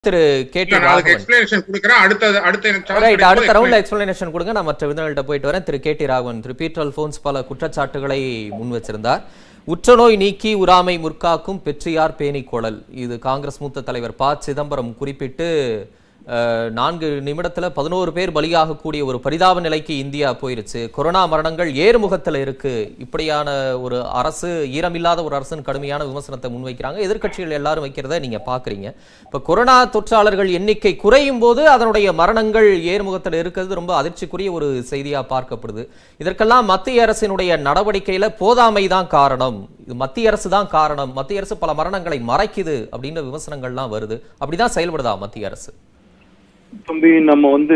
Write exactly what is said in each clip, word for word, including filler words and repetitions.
திரு KT Raghavan explanation கொடுக்கறேன். அடுத்த அடுத்த எனக்கு ரைட் அடுத்த ரவுண்ட்ல எக்ஸ்பிளனேஷன் கொடுங்க. நான் மற்ற விதங்கள்ட்ட போயிட்டு வரேன். திரு கேடி ராகவன் ரிப்பீட் அல்போன்ஸ் பல குற்றச்சாட்டுகளை முன் வச்சிருந்தார். உற்றநோய் நீக்கி உராமை முற்காக்கும் பெற்றியார் பேணி கொளல், இது காங்கிரஸ் மூத்த தலைவர் ப சிதம்பரம் குறிப்பிட்டு நான்கு நிமிடத்துல பதினோரு பேர் பலியாகக்கூடிய ஒரு பரிதாப நிலைக்கு இந்தியா போயிருச்சு. கொரோனா மரணங்கள் ஏறுமுகத்துல இருக்கு. இப்படியான ஒரு அரசு, ஈரமில்லாத ஒரு அரசுன்னு கடுமையான விமர்சனத்தை முன்வைக்கிறாங்க. எதிர்கட்சிகள் எல்லாரும் வைக்கிறத நீங்க பாக்குறீங்க. இப்ப கொரோனா தொற்றாளர்கள் எண்ணிக்கை குறையும் போது அதனுடைய மரணங்கள் ஏறுமுகத்துல இருக்கிறது ரொம்ப அதிர்ச்சிக்குரிய ஒரு செய்தியா பார்க்கப்படுது. இதற்கெல்லாம் மத்திய அரசினுடைய நடவடிக்கையில போதாமை தான் காரணம், இது மத்திய அரசு தான் காரணம், மத்திய அரசு பல மரணங்களை மறைக்குது அப்படின்ற விமர்சனங்கள்லாம் வருது. அப்படிதான் செயல்படுதா மத்திய அரசு? தம்பி, நம்ம வந்து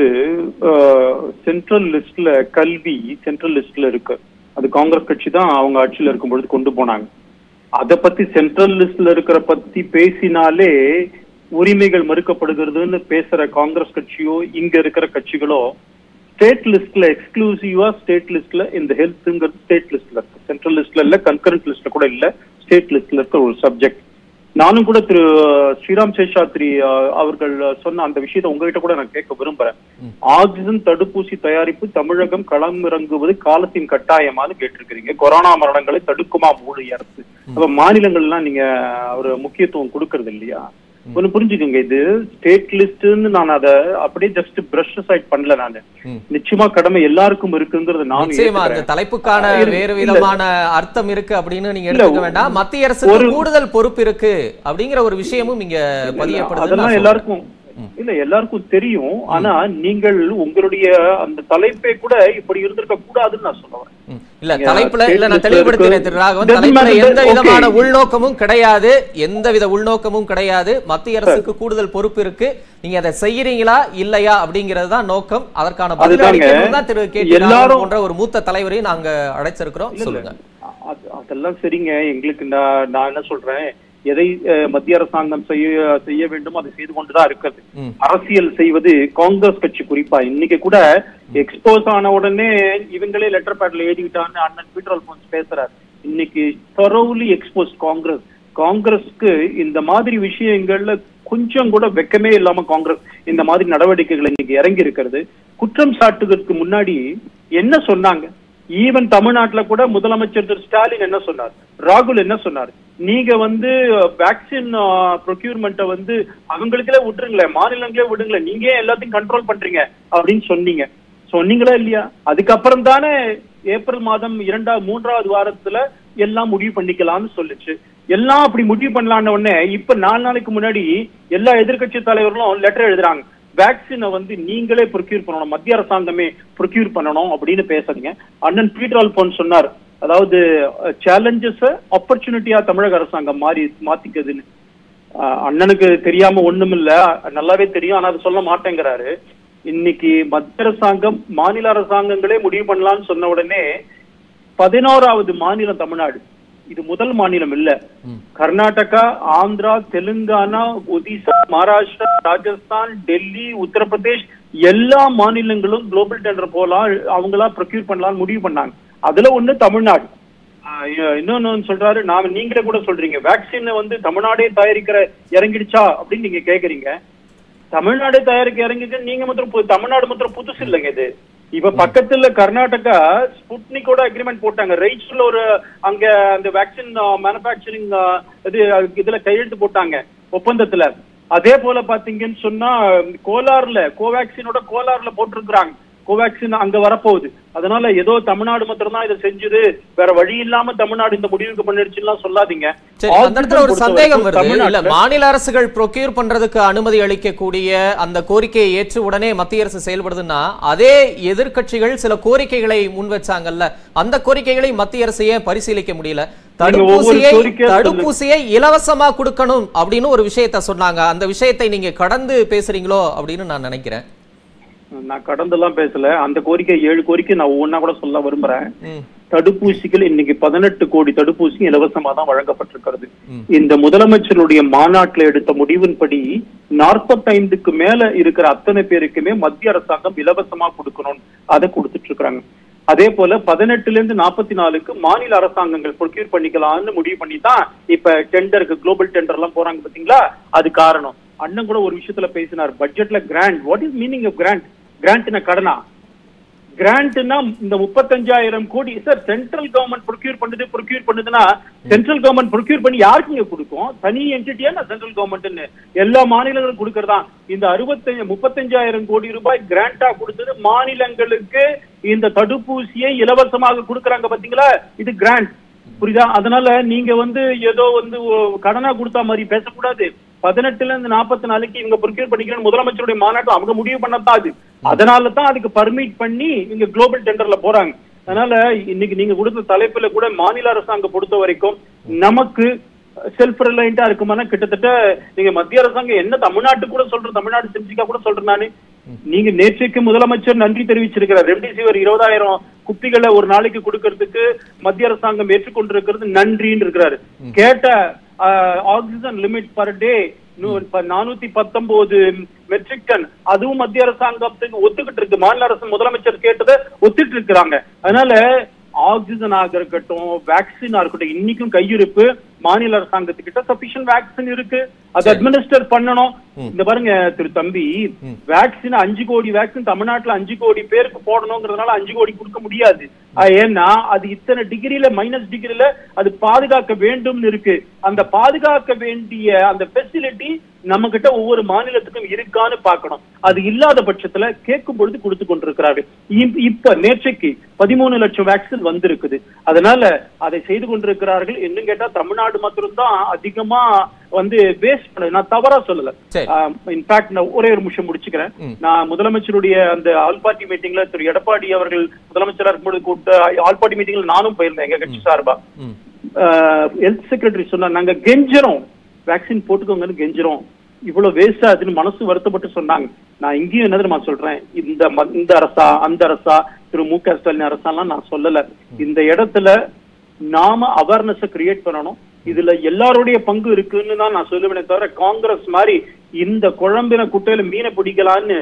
சென்ட்ரல் லிஸ்ட்ல கல்வி சென்ட்ரல் லிஸ்ட்ல இருக்கு. அது காங்கிரஸ் கட்சி தான் அவங்க ஆட்சியில இருக்கும் பொழுது கொண்டு போனாங்க. அதை பத்தி சென்ட்ரல் லிஸ்ட்ல இருக்கிற பத்தி பேசினாலே உரிமைகள் மறுக்கப்படுகிறதுன்னு பேசுற காங்கிரஸ் கட்சியோ இங்க இருக்கிற கட்சிகளோ ஸ்டேட் லிஸ்ட்ல எக்ஸ்க்ளூசிவா ஸ்டேட் லிஸ்ட்ல இந்த ஹெல்த்ங்கிறது ஸ்டேட் லிஸ்ட்ல இருக்கு. சென்ட்ரல் லிஸ்ட்ல இல்ல, கன்கரண்ட் லிஸ்ட்ல கூட இல்ல, ஸ்டேட் லிஸ்ட்ல இருக்க ஒரு சப்ஜெக்ட். நானும் கூட திரு ஸ்ரீராம் சேஷாத்ரி அவர்கள் சொன்ன அந்த விஷயத்தை உங்ககிட்ட கூட நான் கேட்க விரும்புறேன். ஆக்சிஜன் தடுப்பூசி தயாரிப்பு தமிழகம் களமிறங்குவது காலத்தின் கட்டாயமானு கேட்டிருக்கிறீங்க. கொரோனா மரணங்களை தடுக்குமா மூடி அரசு? அப்ப மாநிலங்கள் எல்லாம் நீங்க ஒரு முக்கியத்துவம் கொடுக்கறது இல்லையா? ஒண்ணு புரிஞ்சுக்கோங்க, இது ஸ்டேட் லிஸ்ட்னு நான் அதை அப்படியே ஜஸ்ட் பிரஷ் சைட் பண்ணல. நானு நிச்சயமா கடமை எல்லாருக்கும் இருக்குங்கிறது நான் அந்த தலைப்புக்கான வேறு விதமான அர்த்தம் இருக்கு அப்படின்னு நீங்க எடுத்துக்க வேண்டாம். மத்திய அரசு கூடுதல் பொறுப்பு இருக்கு அப்படிங்கிற ஒரு விஷயமும் இங்க பதியப்படுது. அதெல்லாம் எல்லாருக்கும் இல்ல எல்லாருக்கும் தெரியும். ஆனா நீங்கள் உங்களுடைய அந்த தலைப்பை கூட இப்படி இருந்திருக்க கூடாதுன்னு நான் சொல்லுவேன். இல்ல தலைப்புல இல்ல நான் தெளிவுபடுத்துறேன் திரு ராகவன், தலைப்புல எந்த விதமான உள்நோக்கமும் கிடையாது, எந்த வித உள்நோக்கமும் கிடையாது. மத்திய அரசுக்கு கூடுதல் பொறுப்பு இருக்கு, நீங்க அதை செய்யறீங்களா இல்லையா அப்படிங்கிறது தான் நோக்கம். அதற்கான பதில் அளிக்கிறது தான் திரு கேடி ராகவன் போன்ற ஒரு மூத்த தலைவரையும் நாங்க அழைச்சிருக்கிறோம். சொல்லுங்க. அதெல்லாம் சரிங்க. எங்களுக்கு நான் நான் என்ன சொல்றேன், எதை மத்திய அரசாங்கம் செய்ய செய்ய வேண்டும் அதை செய்து கொண்டுதான் இருக்கிறது. அரசியல் செய்வது காங்கிரஸ் கட்சி குறிப்பா இன்னைக்கு கூட எக்ஸ்போஸ் ஆன உடனே இவங்களே லெட்டர் பேட்ல எழுதிக்கிட்டான்னு அண்ணன் பீட்டர் அல்போன்ஸ் பேசுறாரு. இன்னைக்கு thoroughly எக்ஸ்போஸ் காங்கிரஸ். காங்கிரஸ்க்கு இந்த மாதிரி விஷயங்கள்ல கொஞ்சம் கூட வெக்கமே இல்லாம காங்கிரஸ் இந்த மாதிரி நடவடிக்கைகள் இன்னைக்கு இறங்கி இருக்கிறது. குற்றம் சாட்டுவதற்கு முன்னாடி என்ன சொன்னாங்க? ஈவன் தமிழ்நாட்டுல கூட முதலமைச்சர் திரு ஸ்டாலின் என்ன சொன்னார், ராகுல் என்ன சொன்னார், நீங்க வந்து வேக்சின் ப்ரொக்யூர்மெண்ட்டை வந்து அவங்களுக்கே விட்டுருங்களேன், மாநிலங்களே விடுங்களேன், நீங்க எல்லாத்தையும் கண்ட்ரோல் பண்றீங்க அப்படின்னு சொன்னீங்க. சொன்னீங்களா இல்லையா? அதுக்கப்புறம் தானே ஏப்ரல் மாதம் இரண்டாவது மூன்றாவது வாரத்துல எல்லாம் முடிவு பண்ணிக்கலாம்னு சொல்லிச்சு. எல்லாம் அப்படி முடிவு பண்ணலான்னு உடனே இப்ப நாலு நாளைக்கு முன்னாடி எல்லா எதிர்கட்சி தலைவர்களும் லெட்டர் எழுதுறாங்க, வேக்சினை வந்து நீங்களே ப்ரொக்யூர் பண்ணணும், மத்திய அரசாங்கமே ப்ரொக்யூர் பண்ணணும் அப்படின்னு பேசுறீங்க. அண்ணன் பீட்டர் அல்போன்ஸ் சொன்னார், அதாவது சேலஞ்சஸ் ஆப்பர்ச்சுனிட்டியா தமிழக அரசாங்கம் மாறி மாத்திக்குதுன்னு. அண்ணனுக்கு தெரியாம ஒண்ணும் இல்ல, நல்லாவே தெரியும், ஆனா அது சொல்ல மாட்டேங்கிறாரு. இன்னைக்கு மத்திய அரசாங்கம் மாநில அரசாங்கங்களே முடிவு பண்ணலாம்னு சொன்ன உடனே பதினோராவது மாநிலம் தமிழ்நாடு. இது முதல் மாநிலம் இல்ல. கர்நாடகா, ஆந்திரா, தெலுங்கானா, ஒடிசா, மகாராஷ்டிரா, ராஜஸ்தான், டெல்லி, உத்தரப்பிரதேஷ் எல்லா மாநிலங்களும் குளோபல் டெண்டர் போலாம், அவங்களா ப்ரொக்யூர் பண்ணலாம்னு முடிவு பண்ணாங்க. அதுல ஒண்ணு தமிழ்நாடு. இன்னொன்னு சொல்றாரு, நாம நீங்களே கூட சொல்றீங்க வேக்சின் வந்து தமிழ்நாடே தயாரிக்கிற இறங்கிடுச்சா அப்படின்னு நீங்க கேக்குறீங்க. தமிழ்நாடு தயாரிக்க இறங்கிச்சு நீங்க மாத்திரம் தமிழ்நாடு மாத்திரம் புதுசு இல்லைங்க இது. இப்ப பக்கத்துல கர்நாடகா ஸ்புட்னிக்கோட அக்ரிமெண்ட் போட்டாங்க. ரைட்ஸ்ல ஒரு அங்க அந்த வேக்சின் மேனுபேக்சரிங் இது இதுல கையெழுத்து போட்டாங்க ஒப்பந்தத்துல. அதே போல பாத்தீங்கன்னு சொன்னா கோலார்ல கோவேக்சினோட கோலார்ல போட்டிருக்கிறாங்க, கோவேக்சின் அங்க வரப்போகுது. அதனால ஏதோ தமிழ்நாடு மாத்திரம் தான் இதை செஞ்சது, வேற வழி இல்லாம தமிழ்நாடு இந்த முடிவுக்கு பண்ணிடுச்சுலாம் சொல்லாதீங்க. ஒரு சந்தேகம் வருது, மாநில அரசுகள் ப்ரொக்யூர் பண்றதுக்கு அனுமதி அளிக்கக்கூடிய அந்த கோரிக்கையை ஏற்று உடனே மத்திய அரசு செயல்படுதுன்னா, அதே எதிர்கட்சிகள் சில கோரிக்கைகளை முன் வச்சாங்கல்ல, அந்த கோரிக்கைகளை மத்திய அரசு ஏன் பரிசீலிக்க முடியல? தடுப்பூசியை தடுப்பூசியை இலவசமா கொடுக்கணும் அப்படின்னு ஒரு விஷயத்த சொன்னாங்க. அந்த விஷயத்தை நீங்க கடந்து பேசுறீங்களோ அப்படின்னு நான் நினைக்கிறேன். நான் கடந்தெல்லாம் பேசல. அந்த கோரிக்கை ஏழு கோரிக்கை நான் ஒவ்வொன்னா கூட சொல்ல விரும்புறேன். தடுப்பூசிகள் இன்னைக்கு பதினெட்டு கோடி தடுப்பூசி இலவசமா தான் வழங்கப்பட்டிருக்கிறது. இந்த முதலமைச்சருடைய மாநாட்டில் எடுத்த முடிவின்படி நாற்பத்தி ஐந்துக்கு மேல இருக்கிற அத்தனை பேருக்குமே மத்திய அரசாங்கம் இலவசமா கொடுக்கணும், அதை கொடுத்துட்டு இருக்காங்க. அதே போல பதினெட்டுல இருந்து நாற்பத்தி நாலுக்கு மாநில அரசாங்கங்கள் ப்ரொக்யூர் பண்ணிக்கலாம்னு முடிவு பண்ணி தான் இப்ப டெண்டருக்கு குளோபல் டெண்டர் எல்லாம் போறாங்க பாத்தீங்களா. அது காரணம் அண்ணன் கூட ஒரு விஷயத்துல பேசினார், பட்ஜெட்ல grant. What is meaning of grant? கிராண்ட்னா கடனா? கிராண்ட்னா இந்த முப்பத்தஞ்சாயிரம் கோடி சார் சென்ட்ரல் கவர்மெண்ட் ப்ரொக்யூர் பண்ணுது ப்ரொக்யூர் பண்ணுதுன்னா சென்ட்ரல் கவர்மெண்ட் ப்ரொக்யூர் பண்ணி யாருக்குங்க கொடுக்கும்? தனி என்டிட்டியா சென்ட்ரல் கவர்மெண்ட்னு எல்லா மாநிலங்களும் கொடுக்கறதா? இந்த அறுபத்தஞ்சு முப்பத்தஞ்சாயிரம் கோடி ரூபாய் கிராண்டா கொடுத்தது மாநிலங்களுக்கு இந்த தடுப்பூசியை இலவசமாக கொடுக்கறாங்க பாத்தீங்களா? இது கிராண்ட். புரியுதா? அதனால நீங்க வந்து ஏதோ வந்து கடனா கொடுத்தா மாதிரி பேசக்கூடாது. பதினெட்டுல இருந்து நாற்பத்தி நாளைக்கு இவங்க ப்ரொக்யூர் பண்ணிக்கிறேன் முதலமைச்சருடைய மாநாட்டம் அவங்க முடிவு பண்ணதான் அது. அதனால தான் அதுக்கு பர்மிட் பண்ணி இங்க குளோபல் டெண்டர்ல போறாங்க. அதனால இன்னைக்கு நீங்க கொடுத்த தலைப்புல கூட மாநில அரசாங்கம் பொறுத்த வரைக்கும் நமக்கு செல்ஃப் ரிலையண்டா இருக்குமானா கிட்டத்தட்ட நீங்க மத்திய அரசாங்கம் என்ன தமிழ்நாட்டு கூட சொல்ற தமிழ்நாடு செஞ்சிக்கா கூட சொல்றேன் நானு. நீங்க நேற்றைக்கு முதலமைச்சர் நன்றி தெரிவிச்சிருக்கிறார். ரெம்டெசிவிர் இருபதாயிரம் குப்பிகளை ஒரு நாளைக்கு கொடுக்கறதுக்கு மத்திய அரசாங்கம் ஏற்றுக்கொண்டிருக்கிறது நன்றின்னு இருக்கிறாரு. கேட்ட ஆக்சிஜன் லிமிட் பர் டே நானூத்தி பத்தொன்பது மெட்ரிக் டன் அதுவும் மத்திய அரசாங்கத்துக்கு ஒத்துக்கிட்டு இருக்கு. மாநில அரசு முதலமைச்சர் கேட்டதை ஒத்துட்டு இருக்கிறாங்க. அதனால ஆக்சிஜன் ஆக இருக்கட்டும் வேக்சின் இருக்கட்டும் இன்னைக்கும் கையிருப்பு மாநில அரசாங்கத்துக்கிட்ட சபிஷியன்ட் வேக்சின் இருக்கு. அதை அட்மினிஸ்டர் பண்ணணும். இந்த பாருங்க திரு தம்பி, வேக்சின் அஞ்சு கோடி வேக்சின் தமிழ்நாட்டுல அஞ்சு கோடி பேருக்கு போடணுங்கிறதுனால அஞ்சு கோடி கொடுக்க முடியாது. ஏன்னா அது இத்தனை டிகிரியில மைனஸ் டிகிரியில அது பாதுகாக்க வேண்டும் இருக்கு. அந்த பாதுகாக்க வேண்டிய அந்த ஃபெசிலிட்டி நம்ம கிட்ட ஒவ்வொரு மாநிலத்துக்கும் இருக்கான்னு பார்க்கணும். அது இல்லாத பட்சத்துல கேட்கும் பொழுது கொடுத்து கொண்டிருக்கிறாரு. இப்ப நேற்றைக்கு பதிமூணு லட்சம் வேக்சின் வந்திருக்குது. அதனால அதை செய்து கொண்டிருக்கிறார்கள். இன்னும் கேட்டா தமிழ்நாடு மாத்திரம் தான் அதிகமா வந்து வேஸ்ட் பண்ண. நான் தவறா சொல்லல. இன்ஃபேக்ட் நான் ஒரே ஒரு நிமிஷம் முடிச்சுக்கிறேன். நான் முதலமைச்சருடைய அந்த ஆல் பார்ட்டி மீட்டிங்ல திரு எடப்பாடி அவர்கள் முதலமைச்சரா இருக்கும்போது கூட்ட ஆல் பார்ட்டி மீட்டிங்ல நானும் போயிருந்தேன் எங்க கட்சி சார்பா. ஹெல்த் செக்ரட்டரி சொன்னா நாங்க கெஞ்சிரோம் வேக்சின் போட்டுக்கோங்கன்னு கெஞ்சிரோம். இவ்வளவு வேஸ்ட் ஆகுதுன்னு மனசு வருத்தப்பட்டு சொன்னாங்க. நான் இங்கேயும் என்ன நான் சொல்றேன், இந்த இந்த அரசா அந்த அரசா திரு மு க ஸ்டாலின் அரசாலாம் நான் சொல்லல. இந்த இடத்துல நாம அவேர்னஸ் கிரியேட் பண்ணணும். இதுல எல்லாருடைய பங்கு இருக்குன்னு தான் நான் சொல்லுவேனே தவிர காங்கிரஸ் மாதிரி இந்த குழம்பின குட்டையில மீனை பிடிக்கலான்னு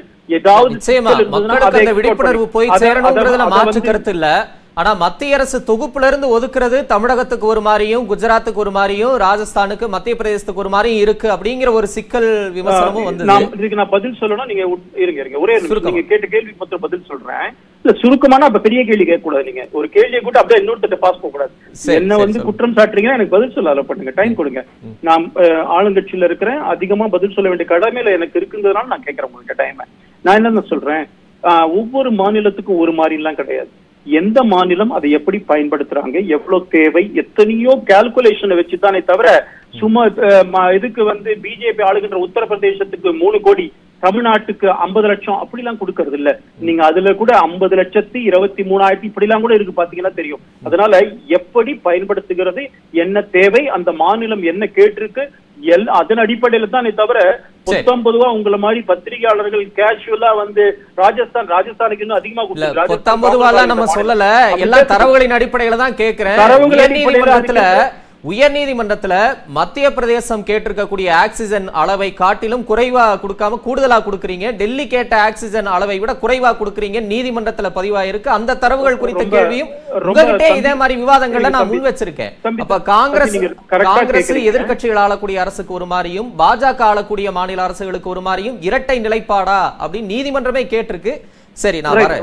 ஏதாவது விழிப்புணர்வு போய் சேரணும்ன்றதுல மாற்று கருத்து இல்ல. ஆனா மத்திய அரசு தொகுப்புல இருந்து ஒதுக்குறது தமிழகத்துக்கு ஒரு மாதிரியும் குஜராத்துக்கு ஒரு மாதிரியும் ராஜஸ்தானுக்கு மத்திய பிரதேசத்துக்கு ஒரு மாதிரியும் இருக்கு அப்படிங்கிற ஒரு சிக்கல் விமர்சனமும் வந்து இதுக்கு நான் பதில் சொல்லணும். நீங்க இருங்க இருங்க ஒரே நீங்க கேட்ட கேள்வி மட்டும் பதில் சொல்றேன். இல்ல சுருக்கமான அப்ப பெரிய கேள்வி கேட்க கூடாது. நீங்க ஒரு கேள்வியை கூட அப்படியே இன்னொருத்த பாஸ் போக கூடாது. என்ன வந்து குற்றம் சாட்டுறீங்கன்னா எனக்கு பதில் சொல்ல அலப்படுங்க, டைம் கொடுங்க. நான் ஆளுங்கட்சியில இருக்கிறேன், அதிகமா பதில் சொல்ல வேண்டிய கடமையில எனக்கு இருக்குன்றதுனால நான் கேட்கிறேன் உங்கள்கிட்ட டைம். நான் என்ன சொல்றேன், ஒவ்வொரு மாநிலத்துக்கும் ஒரு மாதிரி எல்லாம் கிடையாது. எந்த மாநிலம் அதை எப்படி பயன்படுத்துறாங்க, எவ்வளவு தேவை, எத்தனையோ கால்குலேஷனை வச்சுதானே தவிர சும்மா இதுக்கு வந்து பிஜேபி ஆளுகின்ற உத்தரப்பிரதேசத்துக்கு மூணு கோடி தமிழ்நாட்டுக்கு ஐம்பது லட்சம் அப்படிலாம் கொடுக்கறது இல்ல. நீங்க அதுல கூட ஐம்பது லட்சத்தி இருபத்தி மூணாயிரத்தி இப்படி எல்லாம் கூட இருக்கு பாத்தீங்கன்னா தெரியும். அதனால எப்படி பயன்படுத்துகிறது, என்ன தேவை, அந்த மாநிலம் என்ன கேட்டிருக்கு, எல் அதன் அடிப்படையில தான் தவிர பத்தொன்பதுவா உங்களை மாதிரி பத்திரிகையாளர்கள் கேஷுவலா வந்து ராஜஸ்தான் ராஜஸ்தானுக்கு இன்னும் அதிகமா கொடுத்து நம்ம சொல்லல. எல்லா தரவுகளின் அடிப்படையில தான் கேட்கிறேன். தரவுகள் அடிப்படையில உயர் நீதிமன்றத்துல மத்திய பிரதேசம் கேட்டிருக்கக்கூடிய ஆக்சிஜன் அளவை காட்டிலும் குறைவா கொடுக்காம கூடுதலா கொடுக்கறீங்க. டெல்லி கேட்ட ஆக்சிஜன் அளவை விட குறைவா கொடுக்கறீங்க. நீதிமன்றத்துல பதிவாயிருக்கு. அந்த தரவுகள் குறித்த கேள்வியும் உங்ககிட்ட இதே மாதிரி விவாதங்கள்ல நான் முன் வச்சிருக்கேன். அப்ப காங்கிரஸ் காங்கிரஸ் எதிர்கட்சிகள் ஆளக்கூடிய அரசுக்கு ஒரு மாதிரியும் பாஜக ஆளக்கூடிய மாநில அரசுகளுக்கு ஒரு மாதிரியும் இரட்டை நிலைப்பாடா அப்படின்னு நீதிமன்றமே கேட்டிருக்கு. சரி நான் வரேன்.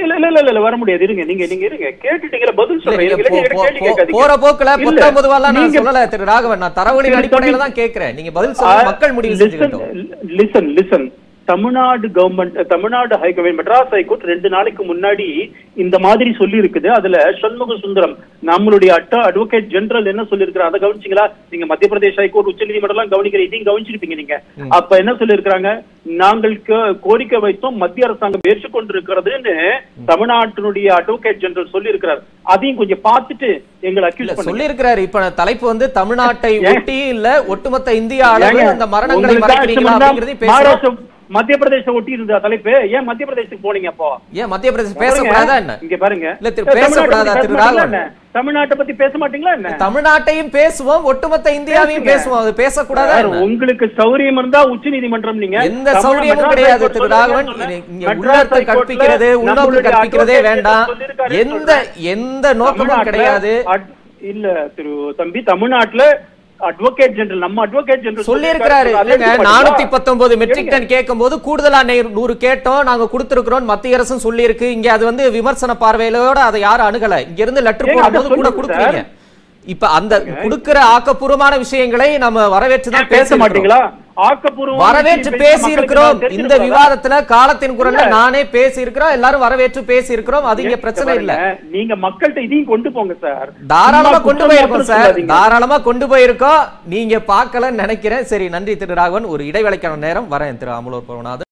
வர முடியாது, இருங்க நீங்க நீங்க இருங்க கேட்டுட்டீங்க பதில் சொல்றேன். போற போக்குல பத்தொன்பது வாலாம் நான் சொல்லல திரு ராகவன், நான் தரவுகளின் அடிப்படையில தான் கேக்குறேன். நீங்க பதில் சொல்ல மக்கள் முடிவு செஞ்சுக்கிட்டோம். Listen listen Tamil Nadu government Tamil Nadu high court Madras high court ரெண்டு நாளைக்கு முன்னாடி இந்த மாதிரி சொல்லி இருக்குது. அதுல சண்முக சுந்தரம் நம்மளுடைய அட்ட அட்வொகேட் ஜெனரல் என்ன சொல்லி இருக்கிறார் அதை கவனிச்சீங்களா? நீங்க மத்திய பிரதேச ஹைகோர்ட் உச்ச நீதிமன்றம் எல்லாம் கவனிக்கிற இதையும் கவனிச்சிருப்பீங்க நீங்க. அப்ப என்ன சொல்லி இருக்கிறாங்க, நாங்கள் கோரிக்கை வைத்தோம் மத்திய அரசாங்கம் ஏற்றுக்கொண்டிருக்கிறதுன்னு தமிழ்நாட்டினுடைய அட்வொகேட் ஜெனரல் சொல்லி இருக்கிறார். அதையும் கொஞ்சம் பார்த்துட்டு எங்களை அக்யூஸ் பண்ணி சொல்லி இருக்கிறார். இப்ப தலைப்பு வந்து தமிழ்நாட்டை ஒட்டி இல்ல ஒட்டுமொத்த இந்தியா அளவில் அந்த மரணங்களை மறைக்கிறீங்களா அப்படிங்கறதை பேசுறோம். மத்திய பிரதேசம் ஒட்டி இருந்த தலைப்பு ஏன் மத்திய பிரதேசத்துக்கு போனீங்க? அப்போ ஏன் மத்திய பிரதேசம் பேசக்கூடாதா என்ன? இங்க பாருங்க, இல்ல பேசக்கூடாதா திரு ராகவன்? தமிழ்நாட்டை பத்தி பேச மாட்டீங்களா என்ன? தமிழ்நாட்டையும் பேசுவோம், ஒட்டுமொத்த இந்தியாவையும் பேசுவோம். அது பேசக்கூடாதா? உங்களுக்கு சௌரியம் இருந்தா உச்ச நீதிமன்றம், நீங்க எந்த சௌரியமும் கிடையாது திரு ராகவன். உள்ளத்தை கற்பிக்கிறது உள்நோக்கு கற்பிக்கிறதே வேண்டாம். எந்த எந்த நோக்கமும் கிடையாது. இல்ல திரு தம்பி, தமிழ்நாட்டுல அட்வொகேட் ஜெனரல் நம்ம அட்வொகேட் ஜெனரல் சொல்லி இருக்கிறாரு. நானூத்தி பத்தொன்பது மெட்ரிக் டன் கேட்கும் போது கூடுதலா நூறு கேட்டோம், நாங்க கொடுத்திருக்கிறோம், மத்திய அரசும் சொல்லி இருக்கு. இங்க அது வந்து விமர்சன பார்வையிலோட அதை யாரும் அணுகல. இங்க இருந்து லெட்டர் போடும்போது கூட கொடுக்குறீங்க. இப்ப அந்த கொடுக்கிற ஆக்கப்பூர்வமான விஷயங்களை நம்ம வரவேற்றுதான் பேச மாட்டீங்களா? வரவேற்று பேசி இருக்கிறோம். இந்த விவாதத்துல காலத்தின் குரல்ல நானே பேசி இருக்கிறோம், எல்லாரும் வரவேற்று பேசி இருக்கிறோம். அது இங்க பிரச்சனை இல்ல. நீங்க மக்கள்கிட்ட இதையும் கொண்டு போங்க சார். தாராளமா கொண்டு போயிருக்கோம் சார், தாராளமா கொண்டு போயிருக்கோம். நீங்க பார்க்கலன்னு நினைக்கிறேன். சரி, நன்றி திரு ராகவன். ஒரு இடைவேளைக்கான நேரம் வரேன் திரு அமலோர் பவனாத்.